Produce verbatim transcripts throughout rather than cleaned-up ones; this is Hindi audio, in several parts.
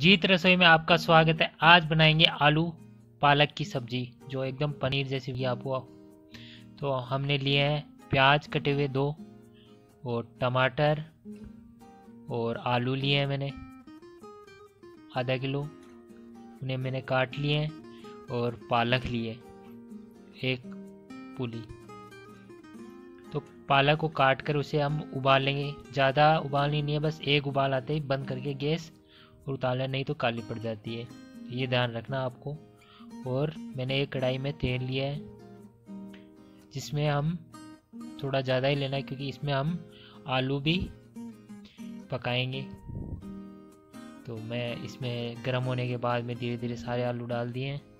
जीत रसोई में आपका स्वागत है। आज बनाएंगे आलू पालक की सब्जी जो एकदम पनीर जैसी भी आपको। तो हमने लिए हैं प्याज कटे हुए दो और टमाटर और आलू लिए हैं मैंने आधा किलो, उन्हें मैंने काट लिए हैं और पालक लिए एक पूली। तो पालक को काट कर उसे हम उबाल लेंगे। ज़्यादा उबालनी नहीं है, बस एक उबाल आते ही बंद करके गैस और उतारना, नहीं तो काली पड़ जाती है। ये ध्यान रखना आपको। और मैंने एक कढ़ाई में तेल लिया है जिसमें हम थोड़ा ज़्यादा ही लेना है क्योंकि इसमें हम आलू भी पकाएंगे। तो मैं इसमें गर्म होने के बाद में धीरे धीरे सारे आलू डाल दिए हैं।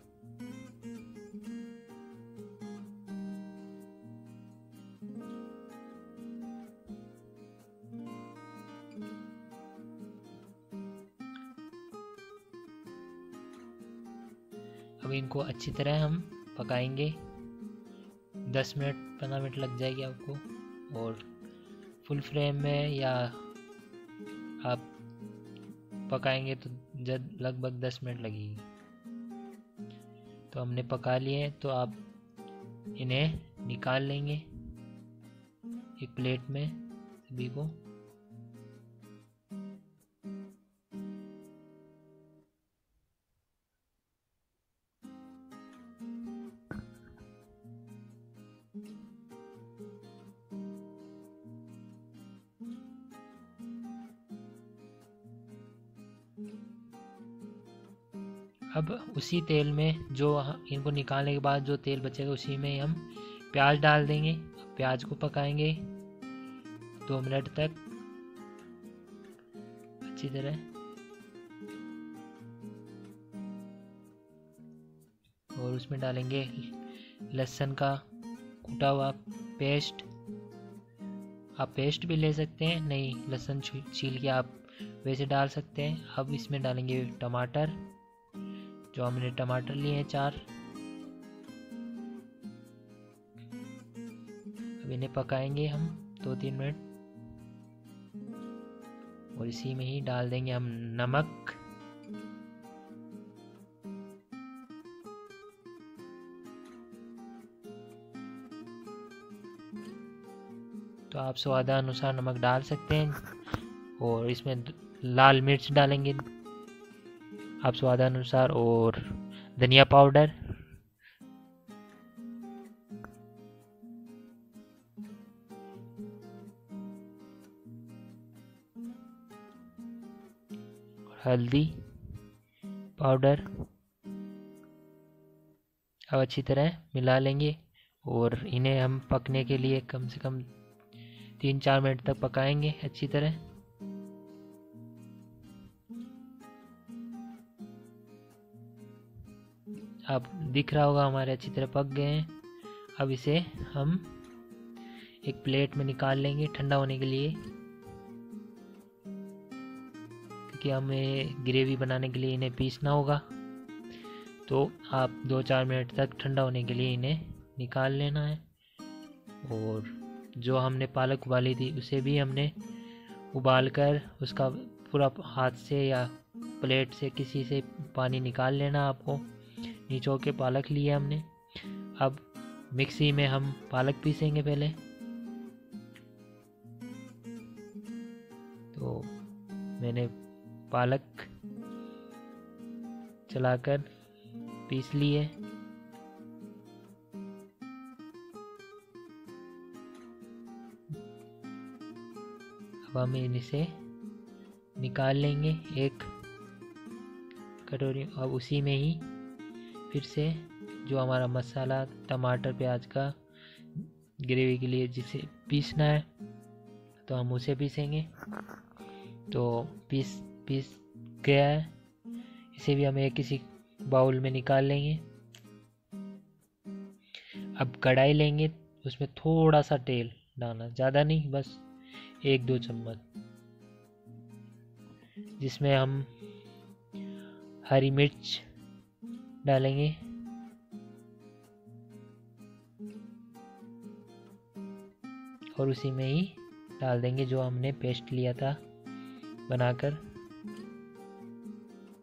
अब इनको अच्छी तरह हम पकाएंगे। दस मिनट पंद्रह मिनट लग जाएगी आपको। और फुल फ्लेम में या आप पकाएंगे तो जब लगभग दस मिनट लगेगी। तो हमने पका लिए हैं, तो आप इन्हें निकाल लेंगे एक प्लेट में सभी को। अब उसी तेल में जो इनको निकालने के बाद जो तेल बचेगा उसी में हम प्याज डाल देंगे। प्याज को पकाएंगे दो मिनट तक अच्छी तरह। और उसमें डालेंगे लहसुन का कूटा हुआ पेस्ट। आप पेस्ट भी ले सकते हैं, नहीं लहसुन छील के आप वैसे डाल सकते हैं। अब इसमें डालेंगे टमाटर, जो हमने टमाटर लिए हैं चार। अब इन्हें पकाएंगे हम दो तीन मिनट। और इसी में ही डाल देंगे हम नमक, तो आप स्वादानुसार नमक डाल सकते हैं। और इसमें लाल मिर्च डालेंगे आप स्वादानुसार, और धनिया पाउडर, हल्दी पाउडर। अब अच्छी तरह मिला लेंगे और इन्हें हम पकने के लिए कम से कम तीन चार मिनट तक पकाएंगे अच्छी तरह। अब दिख रहा होगा हमारे अच्छी तरह पक गए हैं। अब इसे हम एक प्लेट में निकाल लेंगे ठंडा होने के लिए, क्योंकि हमें ग्रेवी बनाने के लिए इन्हें पीसना होगा। तो आप दो चार मिनट तक ठंडा होने के लिए इन्हें निकाल लेना है। और जो हमने पालक उबाली थी उसे भी हमने उबाल कर उसका पूरा हाथ से या प्लेट से किसी से पानी निकाल लेना आपको। निचो के पालक लिए हमने। अब मिक्सी में हम पालक पीसेंगे पहले। तो मैंने पालक चलाकर पीस लिए। अब हम इसे निकाल लेंगे एक कटोरी। अब उसी में ही फिर से जो हमारा मसाला टमाटर प्याज का ग्रेवी के लिए जिसे पीसना है, तो हम उसे पीसेंगे। तो पीस पीस गया है, इसे भी हम एक किसी बाउल में निकाल लेंगे। अब कढ़ाई लेंगे, उसमें थोड़ा सा तेल डालना, ज़्यादा नहीं, बस एक दो चम्मच, जिसमें हम हरी मिर्च डालेंगे। और उसी में ही डाल देंगे जो हमने पेस्ट लिया था बनाकर।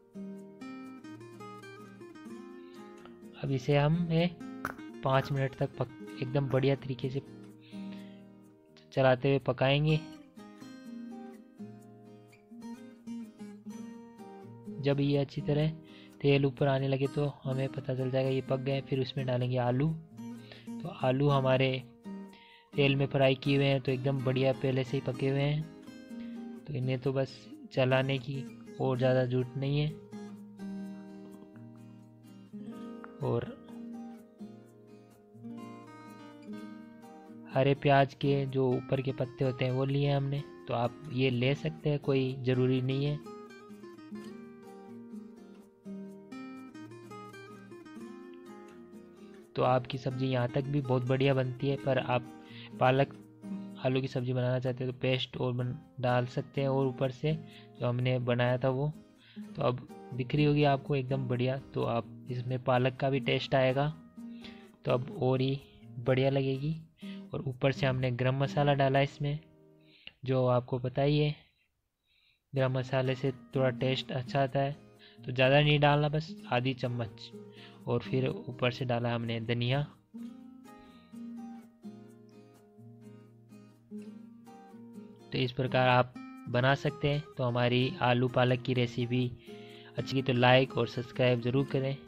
अब इसे हम पाँच मिनट तक पक एकदम बढ़िया तरीके से चलाते हुए पकाएंगे। जब ये अच्छी तरह तेल ऊपर आने लगे तो हमें पता चल जाएगा ये पक गए। फिर उसमें डालेंगे आलू। तो आलू हमारे तेल में फ्राई किए हुए हैं, तो एकदम बढ़िया पहले से ही पके हुए हैं। तो इन्हें तो बस चलाने की और ज़्यादा जरूरत नहीं है। और हरे प्याज के जो ऊपर के पत्ते होते हैं वो लिए हमने, तो आप ये ले सकते हैं, कोई ज़रूरी नहीं है। तो आपकी सब्ज़ी यहाँ तक भी बहुत बढ़िया बनती है। पर आप पालक आलू की सब्ज़ी बनाना चाहते हैं तो पेस्ट और बन डाल सकते हैं, और ऊपर से जो हमने बनाया था वो तो अब दिख रही होगी आपको एकदम बढ़िया। तो आप इसमें पालक का भी टेस्ट आएगा, तो अब और ही बढ़िया लगेगी। और ऊपर से हमने गरम मसाला डाला इसमें, जो आपको पता ही है गरम मसाले से थोड़ा टेस्ट अच्छा आता है। तो ज़्यादा नहीं डालना, बस आधी चम्मच। और फिर ऊपर से डाला हमने धनिया। तो इस प्रकार आप बना सकते हैं। तो हमारी आलू पालक की रेसिपी अच्छी तो लाइक और सब्सक्राइब ज़रूर करें।